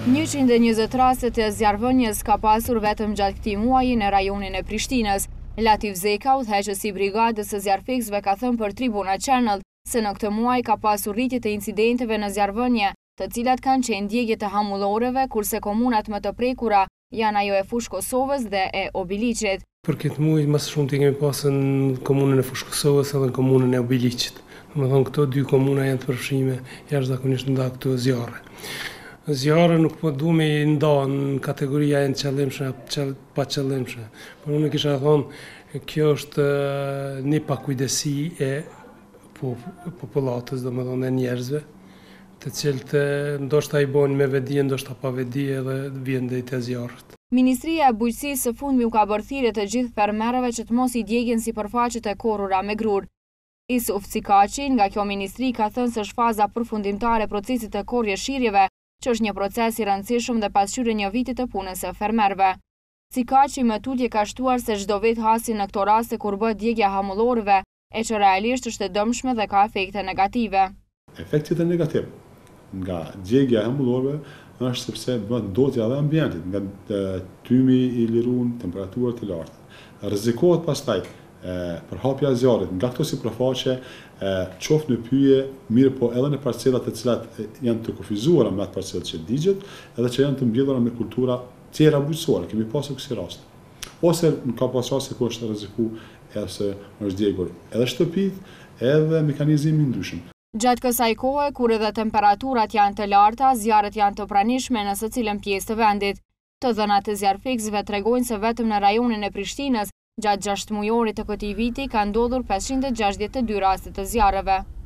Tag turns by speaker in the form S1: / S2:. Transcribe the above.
S1: 120 raste të zjarrvënies ka pasur vetëm gjatë këtij muaji në rajonin e Prishtinës. Latif Zeka, udhëheqësi i brigadës së zjarrfiksëve, ka thënë për Tribuna Channel se në këtë muaj ka pasur rritje të incidenteve në zjarrvënie, të cilat kanë qenë ndjegje të hamulloreve, kurse komunat më të prekura janë ajo e Fushë Kosovës dhe e Obiliqit.
S2: Për këtë muaj më shumë të kemi pasur në komunën e Fushë Kosovës edhe në komunën e Obiliqit. Domethënë këto dy komuna janë të përfshime jashtëzakonisht nda këto zjarre. Zjarre nuk po du me i nda në kategoria e në qëllimshme, pa qëllimshme. Por unë kisha thonë, kjo është një pakujdesi e popullatës, domethënë e njerëzve, të cilët ndoshta i bojnë me vedi, ndoshta pa vedi edhe vjen deri te zjarret.
S1: Ministria e Bujqësisë së fundmi u ka bërë thirrje të gjithë fermerëve që të mos i djegin sipërfaqet e korrura me grur. Isuf Cikaçi nga kjo ministri ka thënë se është faza përfundimtare e procesit të korrjeshirjeve, që është një proces i rëndësishëm dhe pasqyrë një viti të punës së fermerëve. Cikaçi më tutje ka shtuar se çdo vit hasi në këto raste kur bëhet djegja hamullorëve, e që realisht është e dëmshme dhe ka efekte negative.
S3: Efektet e negativ nga djegja e hamullorëve është sepse bëhet ndotja dhe ambientit, nga tymi i liruar, temperaturat të larta. Rrezikohet pastaj përhapja e zjarrit nga këto sipërfaqe, qoftë në pyje, mirë po edhe në parcelat të cilat janë të kufizuara me atë parcelat që digjet, edhe që janë të mbjellura me kultura tjera bujqësore, kemi pasur kësi rast. Ose ka pasur raste ku është rrezikuar ose është djegur edhe shtëpit, edhe mekanizmi ndryshëm.
S1: Gjatë kësaj kohe, kur edhe temperaturat janë të larta, zjarret janë të pranishme në secilën pjesë të vendit. Të dhënat e zjarrfiksëve tregojnë se vetëm në rajonin e Prishtinës, gjatë 6 mujorit të këtij viti, ka ndodhur 562 raste të zjarreve.